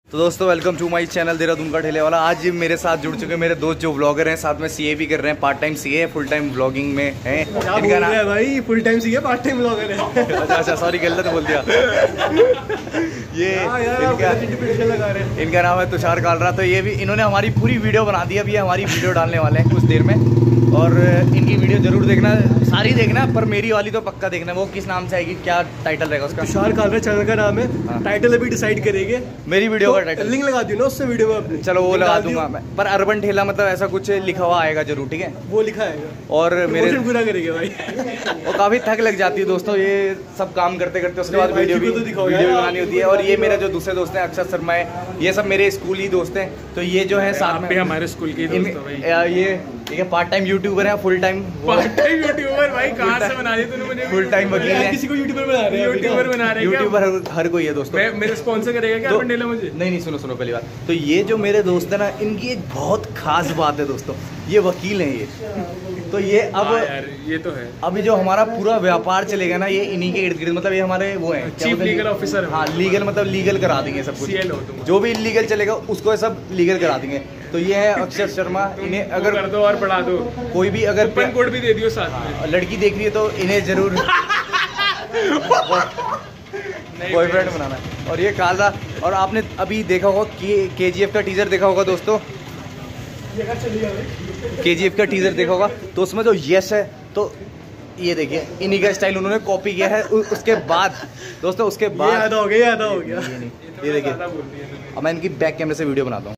तो दोस्तों welcome to my channel Dehradun का ठेले वाला। आज मेरे साथ जुड़ चुके मेरे दोस्त जो व्लॉगर हैं, साथ में सीए भी कर रहे हैं, part time CA full time vlogging में हैं। इनका नाम है भाई, full time CA part time vlogger है। अच्छा सॉरी गलत बोल दिया। ये इनका नाम है तुषार कालरा। तो ये भी इन्होंने हमारी पूरी वीडियो बना दी। अब ये हमारी वीडियो डालने वाले हैं कुछ देर में, और इनकी वीडियो जरूर देखना, सारी देखना, पर मेरी वाली तो पक्का देखना। वो किस नाम से आएगी, क्या टाइटल रहेगा उसका? तुषार कालरा चैनल का नाम है। हाँ। टाइटल अभी डिसाइड करेंगे। मेरी वीडियो का टाइटल लिंक लगा दियो ना उससे वीडियो में अपनी। चलो वो लगा दूंगा मैं, पर अर्बन ठेला मतलब ऐसा कुछ लिखा हुआ आएगा जरूर, ठीक है? वो लिखा आएगा और मेरे पूरा करेंगे भाई। और काफ़ी थक लग जाती है दोस्तों ये सब काम करते करते, उसके बाद वीडियो भी बनानी होती है। और ये मेरे जो दूसरे दोस्त हैं अक्षर शर्मा है, ये सब मेरे स्कूल ही दोस्त हैं। तो ये जो है साथ में हमारे स्कूल के दोस्त हैं भाई। ये पार्ट टाइम यूट्यूबर है, फुल टाइम यूट्यूबर भाई कहाँ से बना दिया तूने मुझे? फुल टाइम वकील है। किसी को यूट्यूबर बना रहे हैं, यूट्यूबर बना रहे हैं। यूट्यूबर हर कोई है दोस्तों। मेरे स्पॉन्सर करेगा क्या अर्बन ठेला मुझे? नहीं सुनो पहली बात तो ये जो मेरे दोस्त है ना, इनकी एक बहुत खास बात है दोस्तों, ये वकील हैं ये। तो ये अब यार ये तो है, अभी जो हमारा पूरा व्यापार चलेगा ना, ये इन्हीं के इर्द गिर्द, मतलब ये हमारे वो हैं चीफ लीगल ऑफिसर। हाँ लीगल, मतलब लीगल करा देंगे सब कुछ। CL हो तुम। जो भी इलीगल चलेगा उसको सब लीगल करा देंगे। तो ये है अक्षर शर्मा। इन्हें अगर कर दो और बढ़ा दो, कोई भी अगर ओपन कोड भी दे दियो साथ में। लड़की देख रही है तो इन्हें जरूर बॉयफ्रेंड बनाना है। और ये कालरा, और आपने अभी देखा होगा कि KGF का टीजर देखा होगा दोस्तों, KGF का टीजर देखा होगा, तो उसमें जो यश है, तो ये देखिए इन्हीं का स्टाइल उन्होंने कॉपी किया है। उसके बाद दोस्तों, उसके बाद ये आधा हो गया। ये देखिए, अब मैं इनकी बैक कैमरे से वीडियो बनाता हूँ।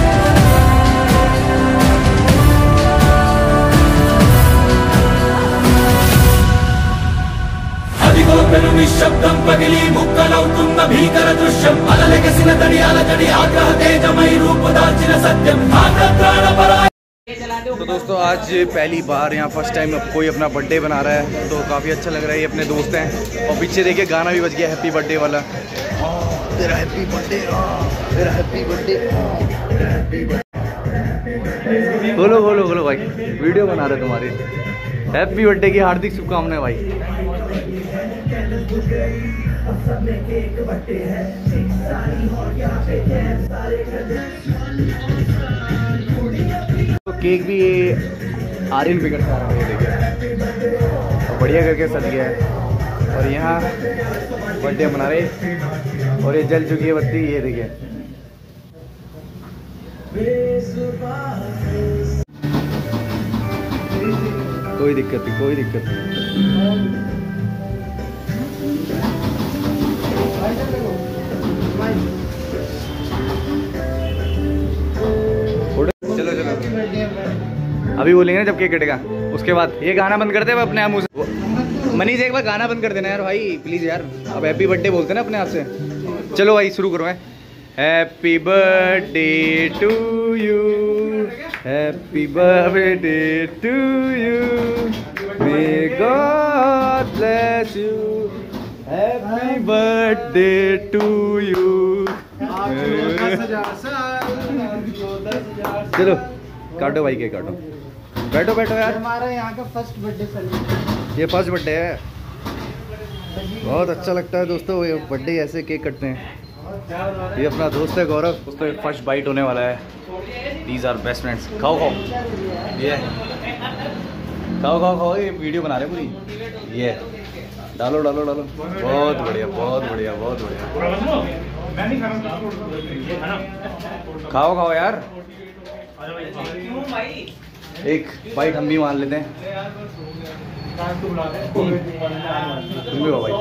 నిశ్శబ్దం పగిలి ముక్కలవుతున్న భీకర దృశ్యం అలలెగసిన తడియాల తడి ఆగ్రహ తేజమై రూపుదాల్చిన సత్యం ఆగ్రహప్రాణపరాయ। तो दोस्तों आज पहली बार यहाँ फर्स्ट टाइम कोई अपना बर्थडे बना रहा है, तो काफ़ी अच्छा लग रहा है। ये अपने दोस्त हैं, और पीछे देखिए गाना भी बज गया हैप्पी बर्थडे वाला। तेरा हैप्पी बर्थडे, तेरा हैप्पी बर्थडे। बोलो बोलो बोलो भाई, वीडियो बना रहे तुम्हारी। हैप्पी बर्थडे की हार्दिक शुभकामनाएं भाई। तो केक भी ये आर्यन बिगड़ से आ रहा है, ये देखिए, और बढ़िया करके सज गया है। और यहाँ बर्थडे मना रहे, और ये जल चुकी है बत्ती, ये देखिए। कोई दिक्कत नहीं, कोई दिक्कत नहीं। चलो अभी बोलेंगे ना जब केक कटेगा, उसके बाद ये गाना बंद करते हैं अपने आप मुँह से। मनीष एक बार गाना बंद कर देना यार भाई प्लीज यार। अब हैप्पी बर्थडे बोलते हैं ना अपने आप से। चलो भाई शुरू करो। है happy birthday to you, happy birthday to you, may God bless you, happy birthday to you. चलो काटो भाई, केक काटो, बैठो बैठो यार। हमारा यहाँ का फर्स्ट बर्थडे सेलिब्रेशन, ये फर्स्ट बर्थडे है, बहुत अच्छा लगता है दोस्तों ये बर्थडे ऐसे केक कटते हैं। ये अपना दोस्त है गौरव, उसको फर्स्ट बाइट होने वाला है। These are best friends. खाओ खाओ, ये खाओ खाओ खाओ, ये वीडियो बना रहे पूरी। ये डालो डालो डालो, बहुत बढ़िया बहुत बढ़िया बहुत बढ़िया। खाओ खाओ यार, एक बाइट हम भी मान लेते हैं। तुम भी हो भाई,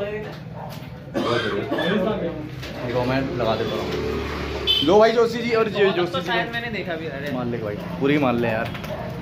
देखो मैं लगा देता हूँ। लो भाई जोशी जी, और जोशी जी मैंने देखा भी। अरे मान ले भाई, पूरी मान ले यार।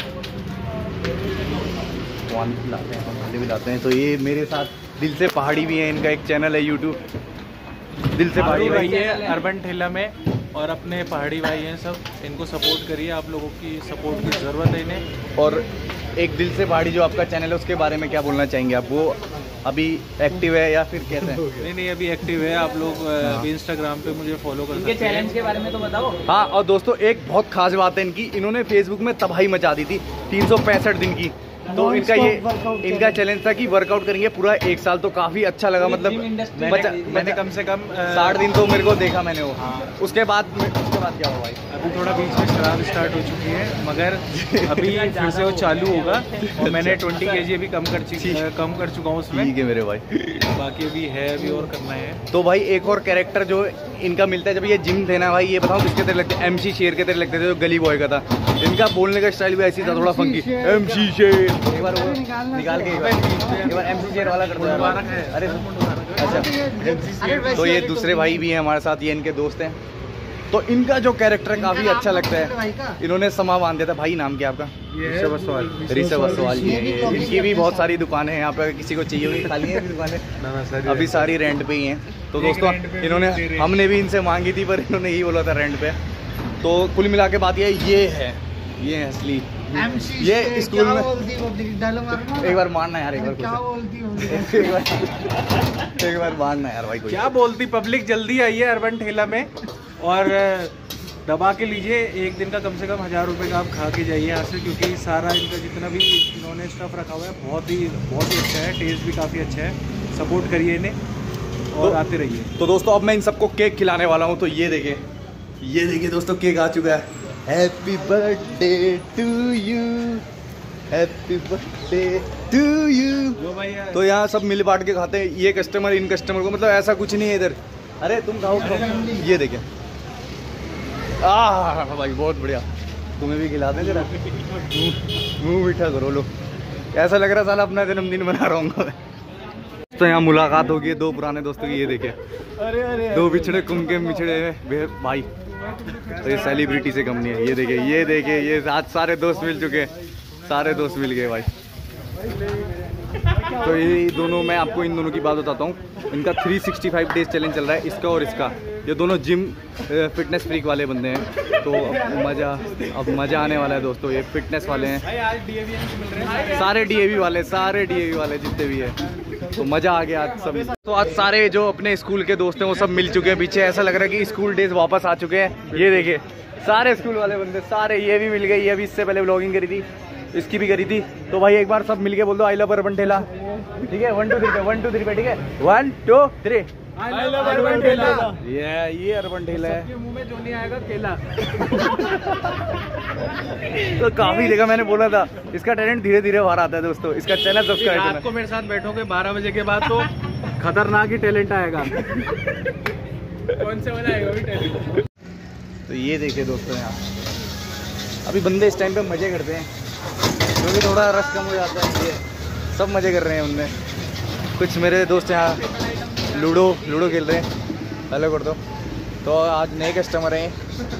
मान लाते हैं, हम भी लाते हैं। तो ये मेरे साथ दिल से पहाड़ी भी है, इनका एक चैनल है यूट्यूब दिल से पहाड़ी भाई है अर्बन ठेला में, और अपने पहाड़ी भाई हैं सब, इनको सपोर्ट करिए। आप लोगों की सपोर्ट की ज़रूरत है इन्हें। और एक दिल से पहाड़ी जो आपका चैनल है, उसके बारे में क्या बोलना चाहेंगे आप? वो अभी एक्टिव है या फिर कैसे है? नहीं अभी एक्टिव है। आप लोग अभी इंस्टाग्राम पे मुझे फॉलो कर सकते हैं। चैलेंज के बारे में तो बताओ। हाँ, और दोस्तों एक बहुत खास बात है इनकी, इन्होंने फेसबुक में तबाही मचा दी थी 365 दिन की। तो इनका चैलेंज था कि वर्कआउट करेंगे पूरा 1 साल। तो काफी अच्छा लगा, मतलब मैंने कम से कम 60 दिन तो मेरे को देखा मैंने वो। उसके बाद क्या हुआ भाई? अभी थोड़ा बीच में शराब स्टार्ट हो चुकी है, मगर अभी फिर से वो चालू होगा और मैंने 20 kg अभी कम कर चुका हूँ उसमें। ठीक है मेरे भाई, बाकी अभी है, अभी और करना है। तो भाई एक और कैरेक्टर जो इनका मिलता है, जब ये जिम थे ना भाई, ये बताऊँ किसके तरह लगते? MC शेर के तरह लगते थे, जो गली बॉय का था। इनका बोलने का स्टाइल भी ऐसी था, थोड़ा फंकी। MC शेर एक बार वो निकाल के एक बार MC शेर वाला कर दो। अरे अच्छा, तो ये दूसरे भाई भी हैं हमारे साथ, ये इनके दोस्त हैं। तो इनका जो कैरेक्टर है काफी अच्छा लगता है। इन्होंने समा बांध दिया था। भाई नाम क्या आपका? ऋषभ असवाल जी। इनकी भी बहुत सारी दुकानें हैं यहाँ पे, किसी को चाहिए होगी खाली है दुकानें, अभी सारी रेंट पे ही हैं। तो दोस्तों इन्होंने, हमने भी इनसे मांगी थी पर इन्होंने यही बोला था रेंट पे। तो कुल मिला के बात ये है असली ये स्कूल में। एक बार मारना यार, एक बार मारना यार भाई। क्या बोलती पब्लिक? जल्दी आइए अर्बन ठेला में और दबा के लीजिए। एक दिन का कम से कम 1000 रुपये का आप खा के जाइए यहाँ से, क्योंकि सारा इनका जितना भी इन्होंने स्टफ रखा हुआ है बहुत ही अच्छा है, टेस्ट भी काफ़ी अच्छा है। सपोर्ट करिए इन्हें और आते रहिए। तो दोस्तों अब मैं इन सबको केक खिलाने वाला हूँ। तो ये देखिए दोस्तों, केक आ चुका है। Happy birthday to you, happy birthday to you. तो यहाँ सब मिल बांट के खाते हैं, ये कस्टमर इन कस्टमर को, मतलब ऐसा कुछ नहीं है इधर। अरे तुम खाओ। ये देखिए भाई बहुत बढ़िया, तुम्हें भी खिला दें जरा, मुँह मीठा करो लो। ऐसा लग रहा साला अपना जन्मदिन मना रहा हूँ। तो यहाँ मुलाकात हो गई है 2 पुराने दोस्तों की। ये देखे 2 बिछड़े कुम के मिछड़े भाई। तो ये सेलिब्रिटी से कम नहीं है। ये देखिए ये आज सारे दोस्त मिल चुके हैं, सारे दोस्त मिल गए भाई। तो ये दोनों, मैं आपको इन दोनों की बात बताता हूँ। इनका 365 डेज चैलेंज चल रहा है, इसका और इसका। ये दोनों जिम फिटनेस फ्रीक वाले बंदे हैं। तो अब मज़ा आने वाला है दोस्तों। ये फिटनेस वाले हैं, सारे DAV वाले जितने भी हैं। तो मज़ा आ गया आज सब। तो आज सारे जो अपने स्कूल के दोस्त हैं वो सब मिल चुके हैं पीछे। ऐसा लग रहा है कि स्कूल डेज वापस आ चुके हैं। ये देखिए सारे स्कूल वाले बंदे, सारे। ये भी मिल गए, ये भी इससे पहले व्लॉगिंग करी थी, इसकी भी करी थी। तो भाई एक बार सब मिलके बोल दो आई लव अर्बन ठेला। ठीक है 1 2 3 पे 1 2 3 पे। ठीक है 1 2 3 आई लव अर्बन ठेला। ये अर्बन ठेला है। सबके मुंह में जो नहीं आएगा केला। तो काफी देखा, मैंने बोला था इसका टैलेंट धीरे धीरे बाहर आता है दोस्तों। इसका चैनल सब्सक्राइब करना। आपको मेरे साथ बैठोगे 12 बजे के बाद तो खतरनाक ही टैलेंट आएगा। कौन से वाला आएगा भी टैलेंट? तो ये देखिए दोस्तों, यहाँ अभी बंदे इस टाइम पे मजे करते हैं क्योंकि थोड़ा रश कम हो जाता है। ये सब मजे कर रहे हैं उनमें। कुछ मेरे दोस्त यहाँ लूडो खेल रहे हैं। हेलो कर दो। तो आज नए कस्टमर हैं,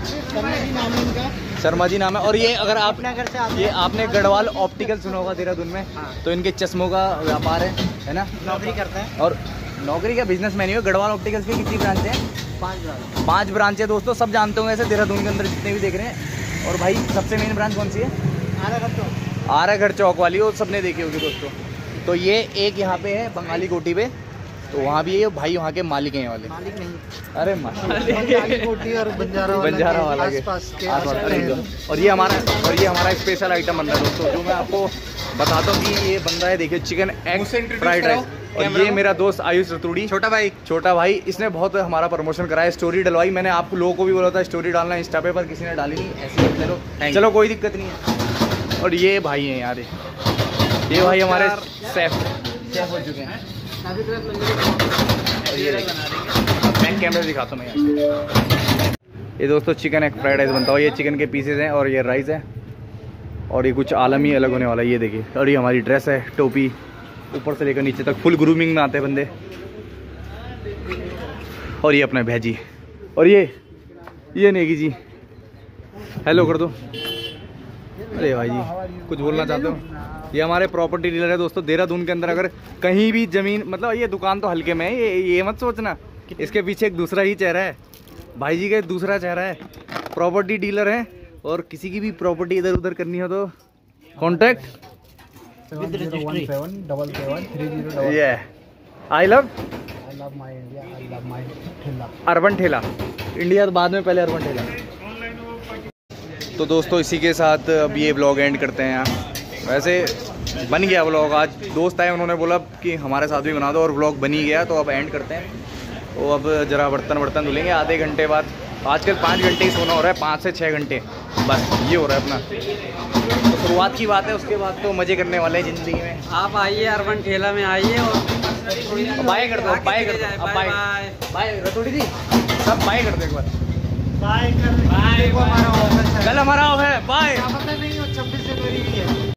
शर्मा जी नाम है। और ये अगर आप ये आपने गढ़वाल ऑप्टिकल सुना होगा देहरादून में, तो इनके चश्मों का व्यापार है ना? नौकरी करता है। और नौकरी का बिजनेसमैन ही हो। गढ़वाल ऑप्टिकल्स की कितनी ब्रांच है? 5 ब्रांच है दोस्तों। सब जानते होंगे ऐसे देहरादून के अंदर जितने भी देख रहे हैं। और भाई सबसे मेन ब्रांच कौन सी है? आरागढ़ चौक वाली, वो सबने देखी होगी दोस्तों। तो ये एक यहाँ पे है बंगाली कोठी पे, तो वहाँ भी है भाई, वहाँ के मालिक हैं वाले। मालिक नहीं, अरे बंगाली कोठी और बंजारा वाला के आसपास के। और ये हमारा स्पेशल आइटम बन रहा है दोस्तों, जो मैं आपको बताता हूँ कि ये बन रहा है। देखिए चिकन एग फ्राइड राइस। और ये मेरा दोस्त आयुष रतूड़ी, छोटा भाई, इसने बहुत हमारा प्रमोशन कराया, स्टोरी डलवाई। मैंने आप लोगों को भी बोला था स्टोरी डालना इंस्टा पे, पर किसी ने डाली नहीं। ऐसे चलो कोई दिक्कत नहीं है। और ये भाई हैं यार, ये भाई हमारे शेफ हो चुके हैं। और ये मैं कैमरे दिखाता हूँ मैं। ये दोस्तों चिकन एग फ्राइड राइस बनता है। ये चिकन के पीसेज हैं और ये राइस है, और ये कुछ आलम ही अलग होने वाला है। ये देखिए, और ये हमारी ड्रेस है, टोपी ऊपर से लेकर नीचे तक फुल ग्रूमिंग में आते हैं बंदे। और ये अपना भैजी, और ये नेगी जी, हेलो कर दो। अरे भाई जी कुछ बोलना चाहते हो? ये हमारे प्रॉपर्टी डीलर है दोस्तों देहरादून के अंदर। अगर कहीं भी ज़मीन, मतलब ये दुकान तो हल्के में है, ये मत सोचना, इसके पीछे एक दूसरा ही चेहरा है। भाई जी का दूसरा चेहरा है, प्रॉपर्टी डीलर है। और किसी की भी प्रॉपर्टी इधर उधर करनी हो तो कॉन्टैक्ट ये I love urban Thela India, तो बाद में पहले अर्बन ठेला। तो दोस्तों इसी के साथ अब ये ब्लॉग एंड करते हैं यहाँ। वैसे बन गया व्लॉग। आज दोस्त आए, उन्होंने बोला कि हमारे साथ भी बना दो और व्लॉग बन ही गया, तो अब एंड करते हैं। तो अब ज़रा बर्तन धुलेंगे आधे घंटे बाद। आजकल 5 घंटे ही सोना हो रहा है, 5 से 6 घंटे बस ये हो रहा है अपना। तो शुरुआत की बात है, उसके बाद तो मज़े करने वाले हैं ज़िंदगी में। आप आइए अर्बन ठेला में आइए और बाय कर दो, बाय कर दो, अब बाय बाय रतोड़ी जी, सब बाय कर दो एक बार। बाय कर, बाय, कल हमारा ऑफ है, बाय। पता नहीं 26 जनवरी की है।